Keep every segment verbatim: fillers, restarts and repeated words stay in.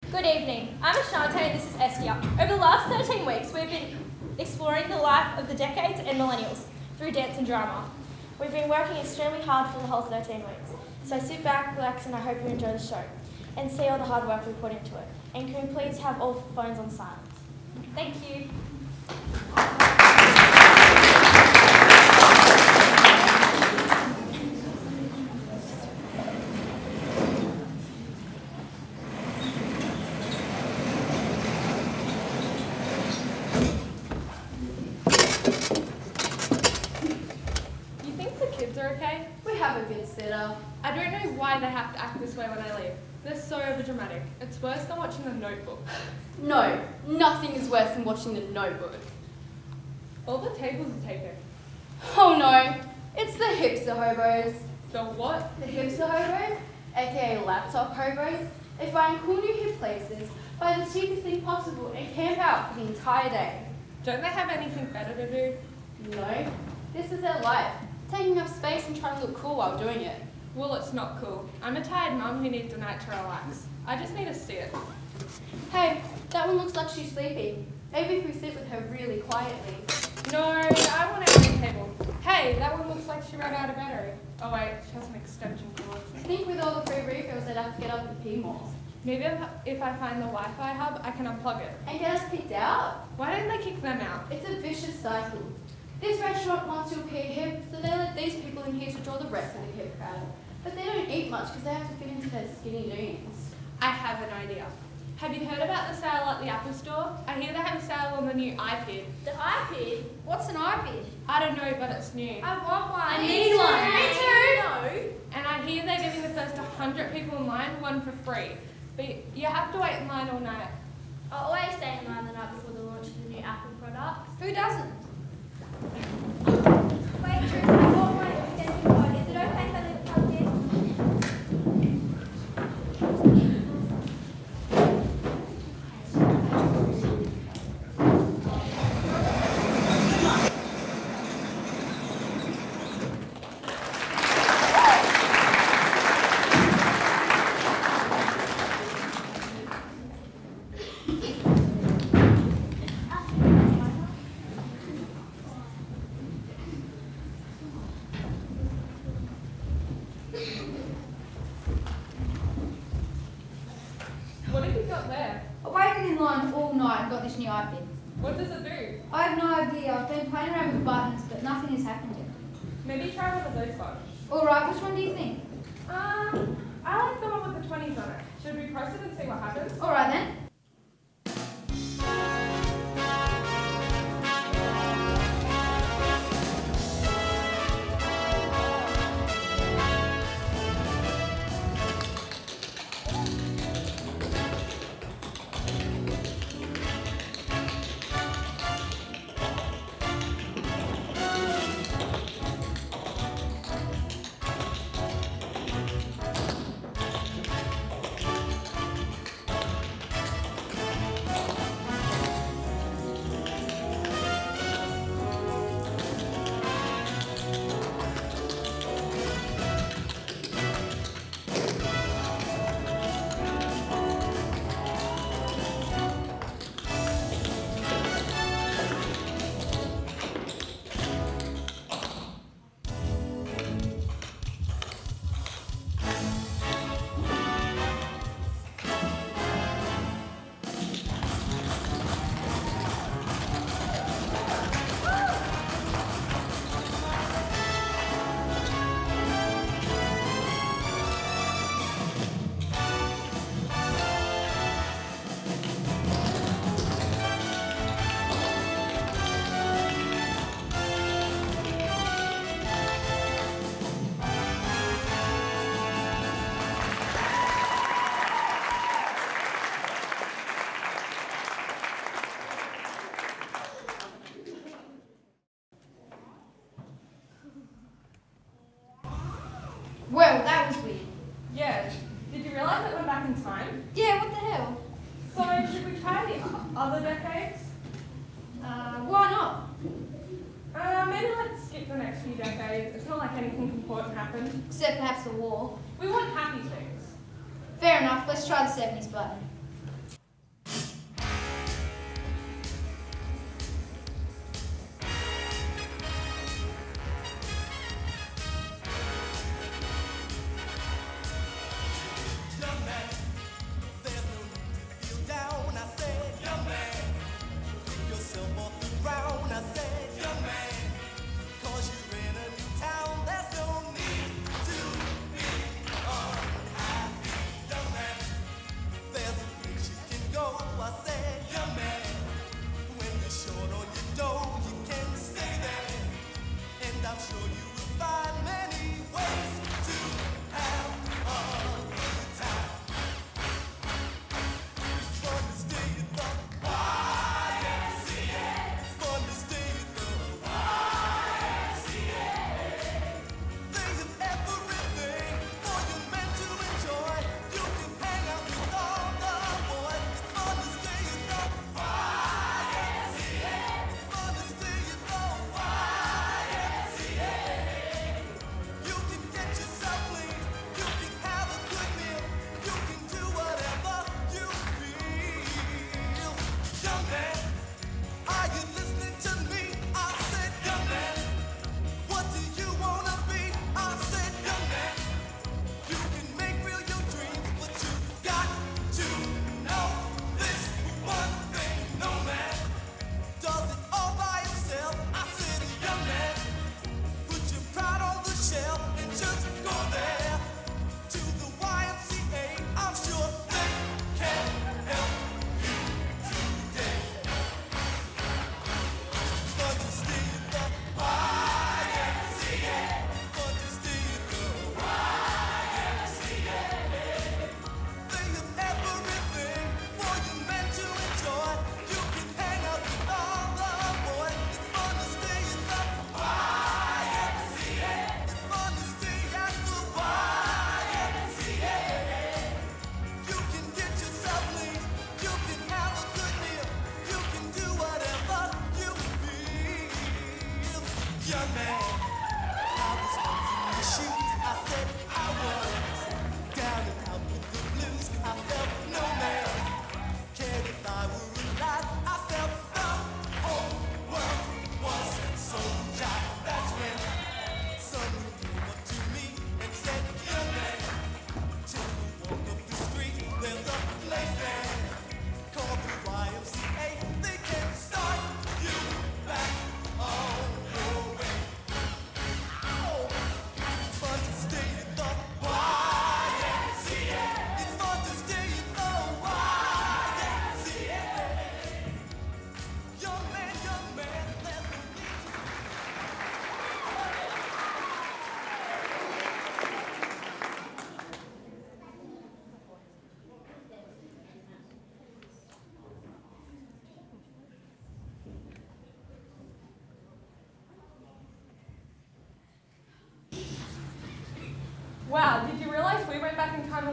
Good evening. I'm Ashante and this is Estia. Over the last thirteen weeks, we've been exploring the life of the decades and millennials through dance and drama. We've been working extremely hard for the whole thirteen weeks. So sit back, relax, and I hope you enjoy the show and see all the hard work we put into it. And can we please have all phones on silent? Thank you. Okay? We have a bit sitter. I don't know why they have to act this way when I leave. They're so overdramatic. It's worse than watching The Notebook. No, nothing is worse than watching The Notebook. All the tables are taken. Oh no, it's the hipster hobos. The what? The hipster hobos, aka laptop hobos, they find cool new hip places, buy the cheapest thing possible and camp out for the entire day. Don't they have anything better to do? No, this is their life. Taking up space and trying to look cool while doing it. Well, it's not cool. I'm a tired mum who needs a night to relax. I just need to sit. Hey, that one looks like she's sleeping. Maybe if we sit with her really quietly. No, I want to have a table. Hey, that one looks like she ran out of battery. Oh wait, she has an extension cord. I think with all the free refills, they'd have to get up and pee more. Maybe if I find the Wi-Fi hub, I can unplug it. And get us kicked out? Why didn't they kick them out? It's a vicious cycle. This restaurant wants to appear hip, so they let these people in here to draw the rest of the hip crowd. But they don't eat much because they have to fit into their skinny jeans. I have an idea. Have you heard about the sale at the Apple Store? I hear they have a sale on the new iPad. The iPad? What's an iPad? I don't know, but it's new. I want one. I need one. Me too. No. And I hear they're giving the first one hundred people in line one for free. But you have to wait in line all night. I always stay in line the night before the launch of the new Apple product. Who doesn't? Wait, Drew, I bought my extension cord. Is it okay if I leave it plugged in? What have you got there? I waited in line all night and got this new iPad. What does it do? I have no idea. I've been playing around with buttons, but nothing has happened yet. Maybe try one of those ones. Alright, which one do you think? Um, I like the one with the twenties on it. Should we press it and see what happens? Alright then. Well, that was weird. Yeah. Did you realise it went back in time? Yeah, what the hell? So should we try the o- other decades? Uh, why not? Uh, maybe let's skip the next few decades. It's not like anything important happened. Except perhaps the war. We want happy things. Fair enough, let's try the seventies button.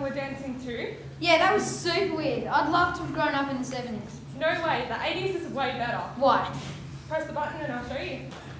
were dancing too? Yeah, that was super weird. I'd love to have grown up in the seventies. No way, the eighties is way better. Why? Press the button and I'll show you.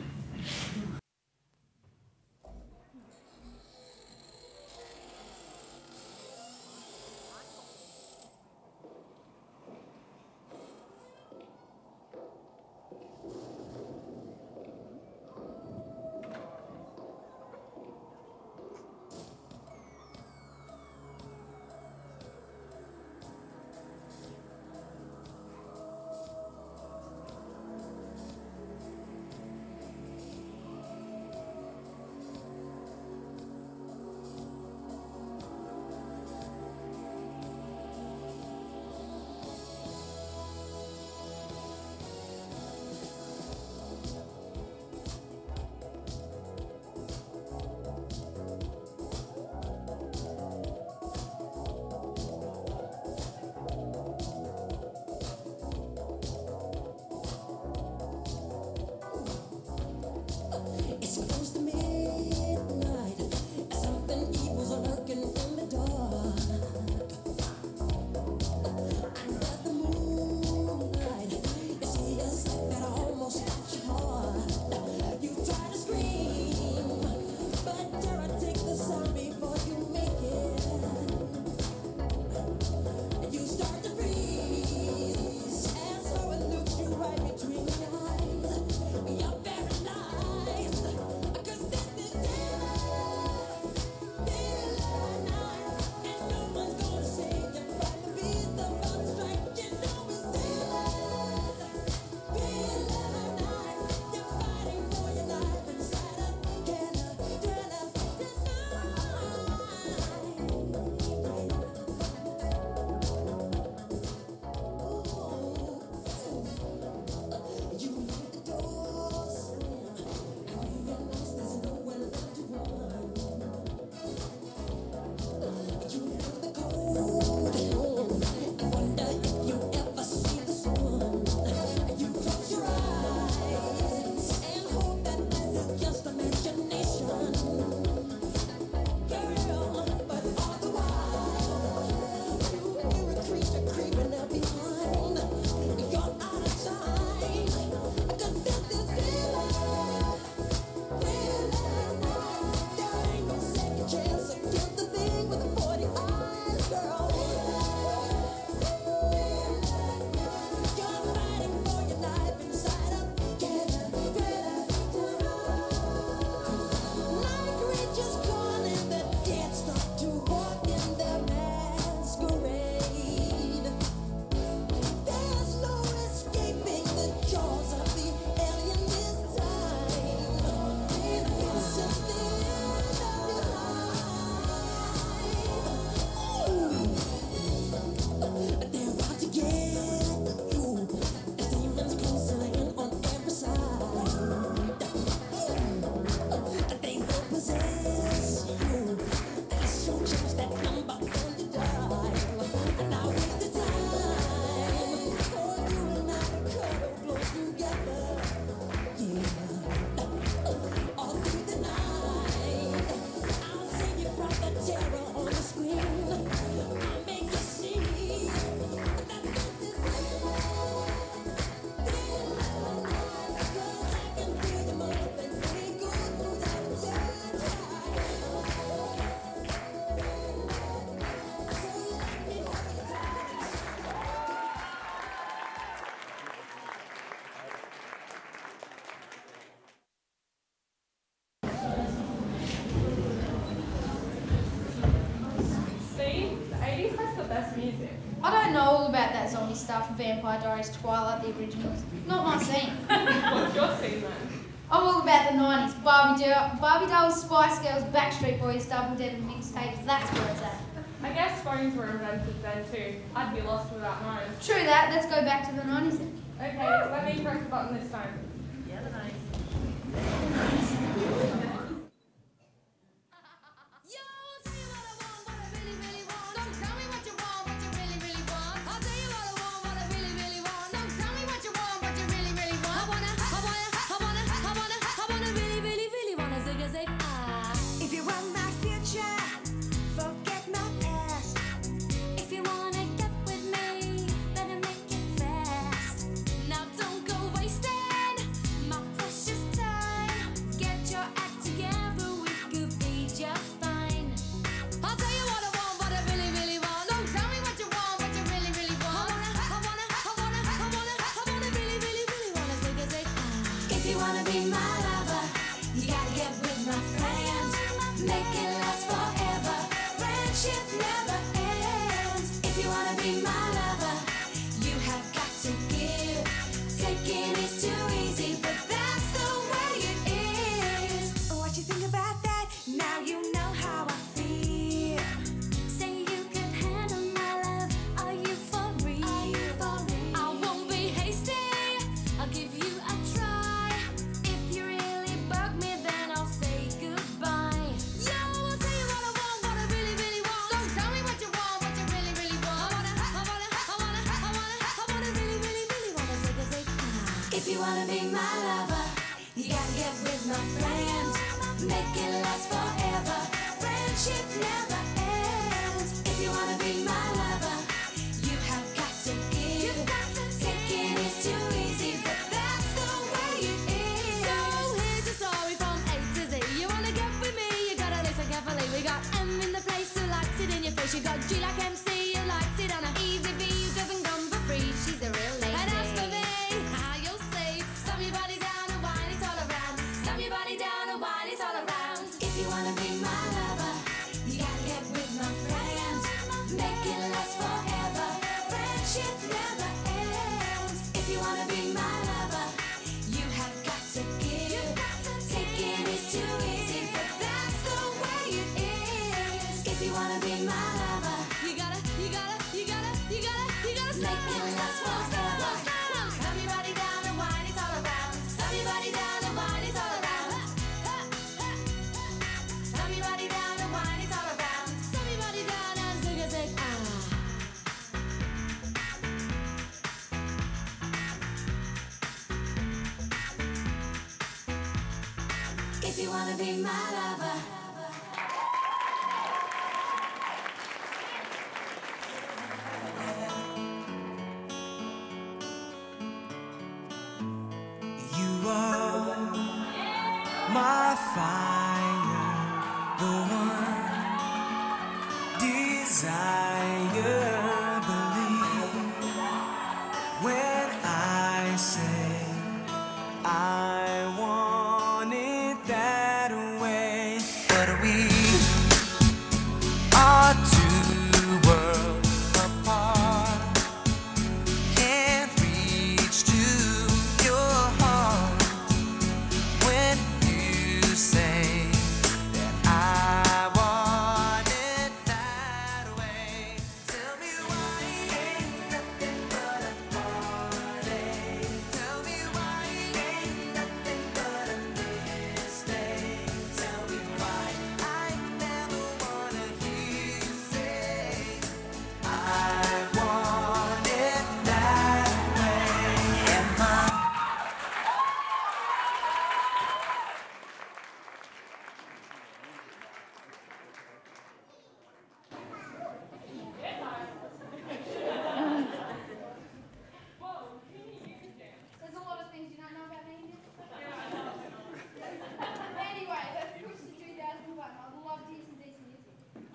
I don't know all about that zombie stuff, Vampire Diaries, Twilight, the originals. Not my scene. What's your scene then? I'm all about the nineties. Barbie, doll, Barbie dolls, Spice Girls, Backstreet Boys, Double Dead and mixtapes. That's where it's at. I guess phones were invented then too. I'd be lost without mine. True that. Let's go back to the nineties then. Okay, let me press the button this time. Yeah, the nineties. If you want my future, forget my past. wanna be my lover, you gotta get with my friends. Make it last forever. Friendship never ends. If you wanna be my lover, you have got to give. Taking is too easy, but that's the way it is. What you think about that? Now you know how I feel. Say you can handle my love. Are you for real? Are you for real? I won't be hasty. I'll give you a try. If you really bug me, then I'll say goodbye. Yo, I'll tell you what I want, what I really, really want. So tell me what you want, what you really, really want. I wanna, I wanna, I wanna, I wanna, I wanna really, really, really wanna say, say, ah. If you wanna be my lover, you gotta get with my friends. Make it last forever. Friendship never ends. If you wanna be my lover, you have got to give. Taking is too easy, but that's the way it is. So here's a story from A to Z. You wanna get with me, you gotta listen carefully. We got M in the place who likes it in your face. You got G like M C, who likes it on a easy V, who doesn't come for free. She's a real lady. And as for me, how you'll see, slam your body down and wine it all around. Slam your body down and wine it all around. If you wanna be my lover, you gotta get with my friends. Make it last forever. Friendship never ends. If you wanna be my lover, you have got to give. Taking is too easy, but that's the way it is. If you wanna be my lover, you gotta, you gotta, you gotta, you gotta, you gotta make it last forever. Slam your body down and wine it all around. Slam your body down and wine it all around. Slam your body down and wine it all around. Slam your body down and zig a zig ah. If you wanna be my lover. You are my fire, the one desire. Believe when I say I want it that way. But we are two worlds apart. Can't reach to your heart when you say that I want it that way. Tell me why it ain't nothing but a heartache. Tell me why it ain't nothing but a mistake. Tell me why I never wanna hear you say I want it that way. Am I? There's a lot of things you don't know about me. Anyway, let's push to two thousand one. I'd love to hear some decent music.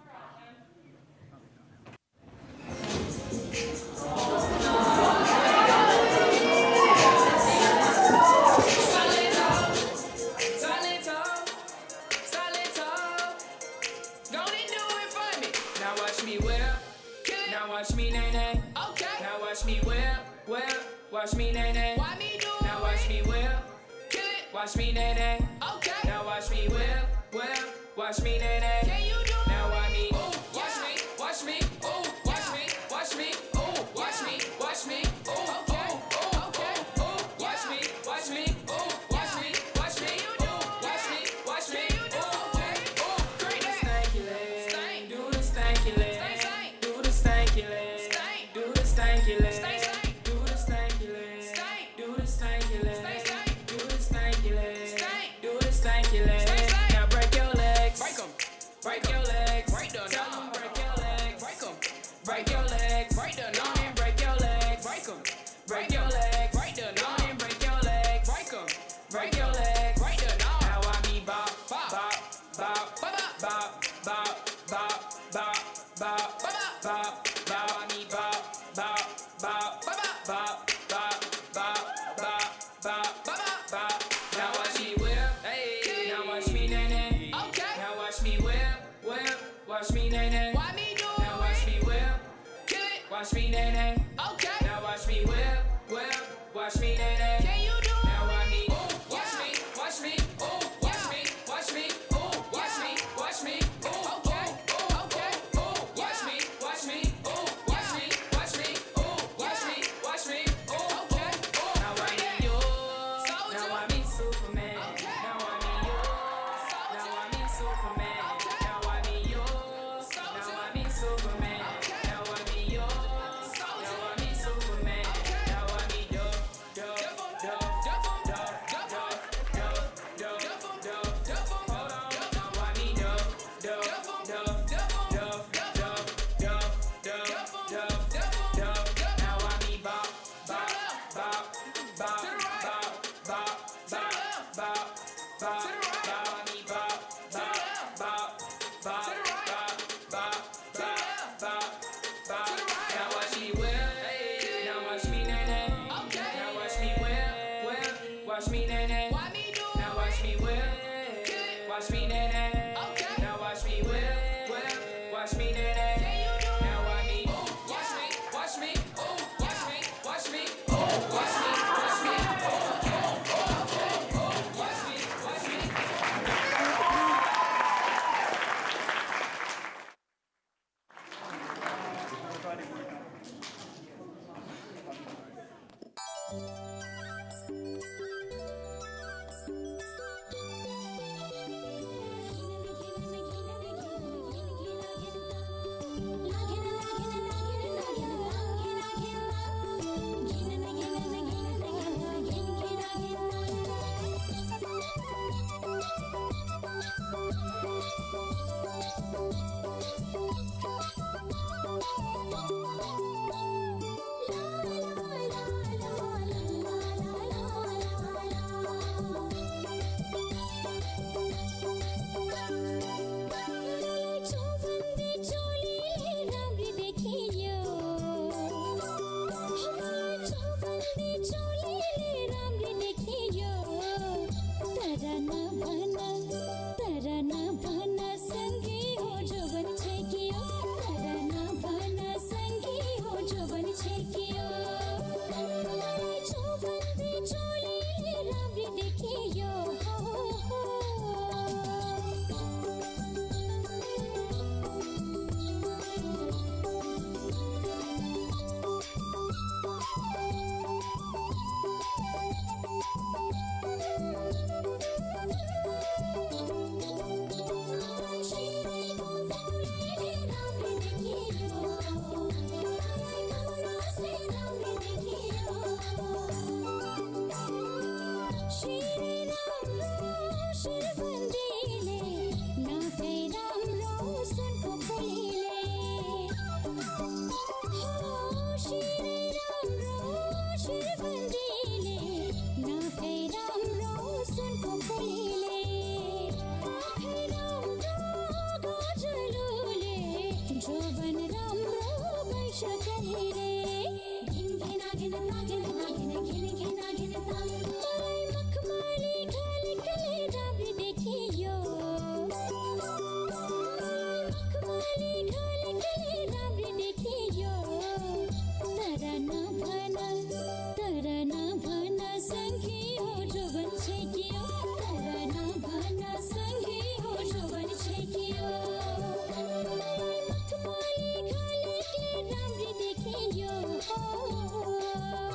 Silent talk, silent talk. Go and do it for me. Now watch me whip. Now watch me nay nay. Okay. Now watch me whip, whip. Watch me nay nay. Why me do it? Now watch me whip. Kill it. Watch me nay nay. Okay. Now watch me whip, whip. Watch me nay nay. Can you do it? Now watch me. Ooh, watch me, watch me. Ooh, watch me, watch me. Ooh, watch me, watch me. Ooh, okay. Ooh, okay. Ooh, watch me, watch me. Ooh, watch me, watch me. Ooh, watch me, watch me. Ooh, okay. Ooh, great. Stanky leg. Do the stanky leg. Do the stanky leg. Do the stanky leg. Do the stanky leg. Do the stanky leg. Do the stanky leg. Do the stanky leg. Now break your legs. Break 'em. Break your legs. Break the Tell 'em break your legs. Break 'em. Break your legs. Break the Go and break your legs. Break 'em. Break your legs. Break the Go and break your legs. Break 'em. Break your legs. Break the Now I me bop, bop, bop, bop, bop, bop, bop, bop, bop, bop, bop. Now I me bop, bop, bop, bop, bop, bop, bop, bop, bop, bop, bop. Now watch me nay nay. Okay. Now watch me whip, whip. Watch me nay nay. Can you do it? Now watch me. Ooh, watch me, watch me. Ooh, watch me, watch me. Ooh, watch me, watch me. Ooh, okay, ooh, okay. Ooh, watch me, watch me. Ooh, watch me, watch me. Ooh, watch me, watch me. Ooh, okay. Now I need you. Now I mean Superman. Now I need you. Now I mean Superman. Now I need you. Now I mean Superman. Now I need you. Now I mean Superman. Now I need Duff, Duff, Duff, Duff, Duff, Duff, Duff, Duff, Duff, Duff. Hold on. Now I need Duff, Duff, Duff, Duff, Duff, Duff, Duff, Duff, Duff, Duff. Now I need Bop, Bop, Bop, Bop, Bop, Bop, Bop, Bop, Bop. Now I need Bop, Bop, Bop, Bop, Bop, Bop, Bop, Bop, Bop. Now watch me whip, now watch me nay nay. Now watch me whip, whip. Watch me nay nay. Now watch me whip, watch me nay nay. Now watch me whip, whip. Watch me nay nay. Now watch me, watch me, watch me. Ooh, watch me, watch me. Ooh, watch me, watch me. Okay, okay, ooh, watch me, watch me. Oh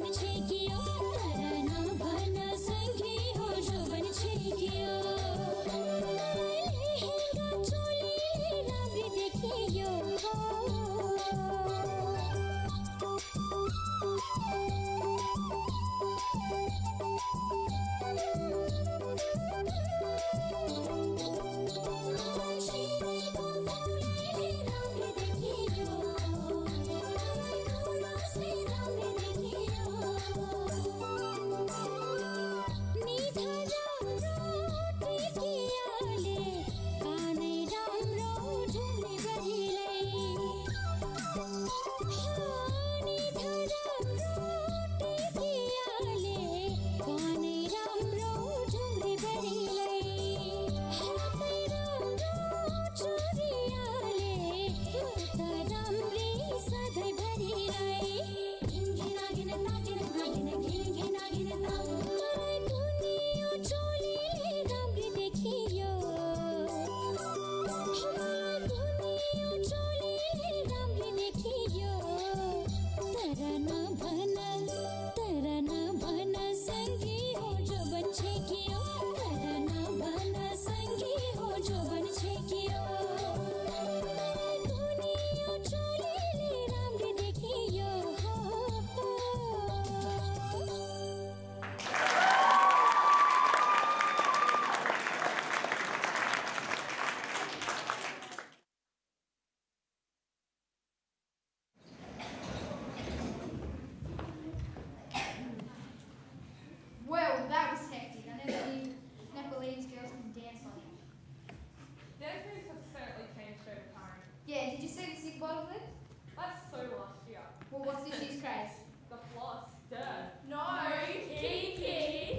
Well, that was hectic. I never knew Nepalese girls can dance like that. Dance moves have certainly changed over time. Yeah, did you see the sick bottle lid? That's so last year. Well, what's this year's craze? The floss. Duh. No, Kiki.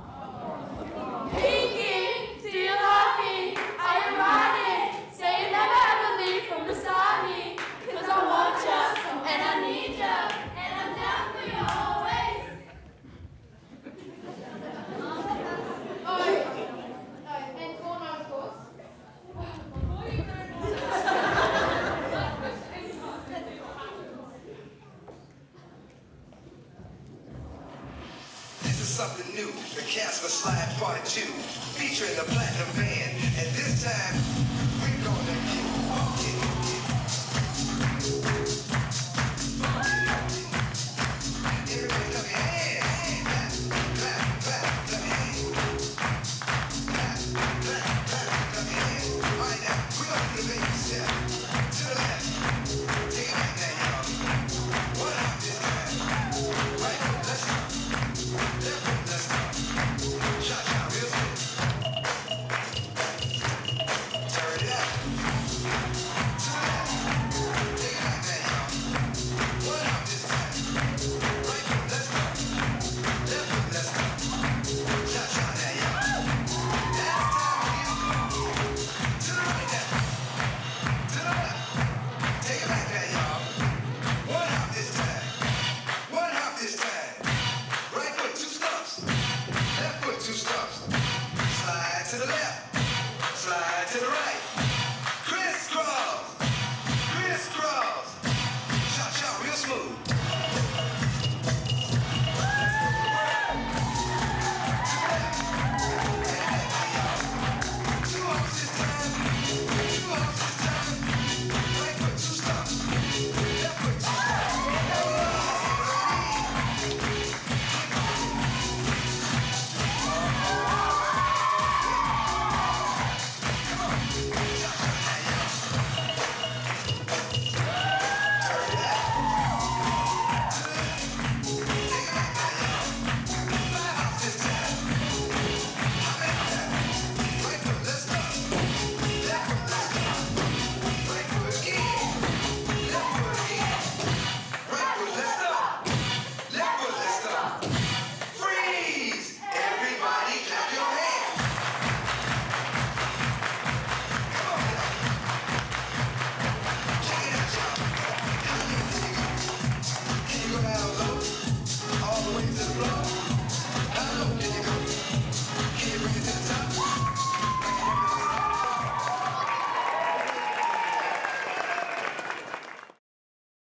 Kiki, do you love me? Are you riding? Say you never ever leave from beside me. Cause I want you, and I need you, and I'm down for you always. Oh, oh, and corner, of course. This is something new, the Casper Slide Part two, featuring the Platinum Band, and this time